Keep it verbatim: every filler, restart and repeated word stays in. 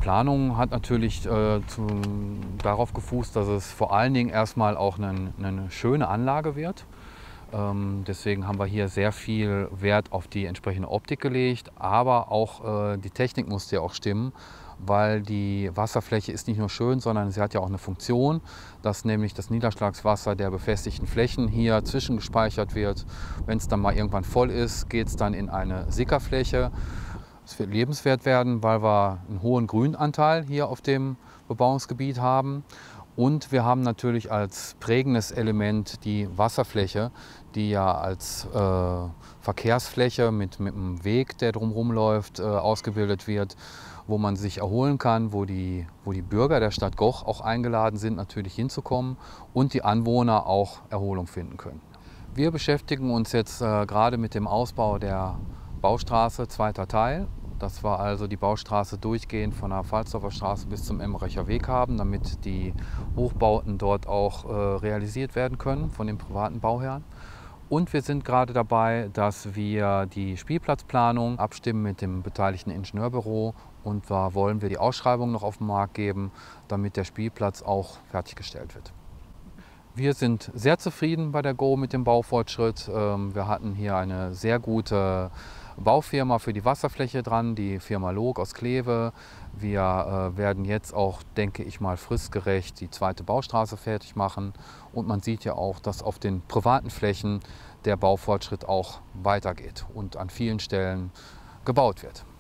Planung hat natürlich äh, zu, darauf gefußt, dass es vor allen Dingen erstmal auch eine, eine schöne Anlage wird. Ähm, deswegen haben wir hier sehr viel Wert auf die entsprechende Optik gelegt, aber auch äh, die Technik musste ja auch stimmen, weil die Wasserfläche ist nicht nur schön, sondern sie hat ja auch eine Funktion, dass nämlich das Niederschlagswasser der befestigten Flächen hier zwischengespeichert wird. Wenn es dann mal irgendwann voll ist, geht es dann in eine Sickerfläche. Es wird lebenswert werden, weil wir einen hohen Grünanteil hier auf dem Bebauungsgebiet haben. Und wir haben natürlich als prägendes Element die Wasserfläche, die ja als äh, Verkehrsfläche mit, mit einem Weg, der drumherum läuft, äh, ausgebildet wird, wo man sich erholen kann, wo die, wo die Bürger der Stadt Goch auch eingeladen sind, natürlich hinzukommen und die Anwohner auch Erholung finden können. Wir beschäftigen uns jetzt äh, gerade mit dem Ausbau der Baustraße, zweiter Teil. Das war also die Baustraße durchgehend von der Pfalzdorfer Straße bis zum Emmerecher Weg haben, damit die Hochbauten dort auch äh, realisiert werden können von den privaten Bauherren. Und wir sind gerade dabei, dass wir die Spielplatzplanung abstimmen mit dem beteiligten Ingenieurbüro. Und da wollen wir die Ausschreibung noch auf den Markt geben, damit der Spielplatz auch fertiggestellt wird. Wir sind sehr zufrieden bei der Go mit dem Baufortschritt. Wir hatten hier eine sehr gute Baufirma für die Wasserfläche dran, die Firma Log aus Kleve. Wir werden jetzt auch, denke ich mal, fristgerecht die zweite Baustraße fertig machen. Und man sieht ja auch, dass auf den privaten Flächen der Baufortschritt auch weitergeht und an vielen Stellen gebaut wird.